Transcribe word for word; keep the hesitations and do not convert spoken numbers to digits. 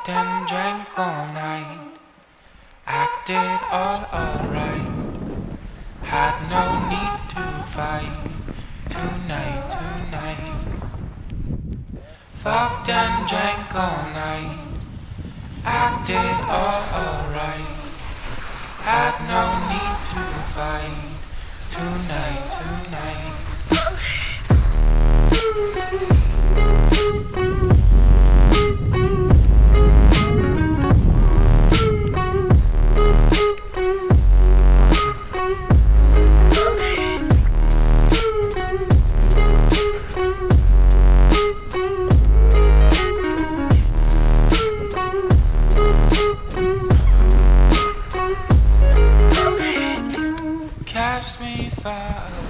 Fucked and drank all night, acted all alright, had no need to fight tonight, tonight. Fucked and drank all night, acted all alright, had no need to fight tonight, tonight. Cast me far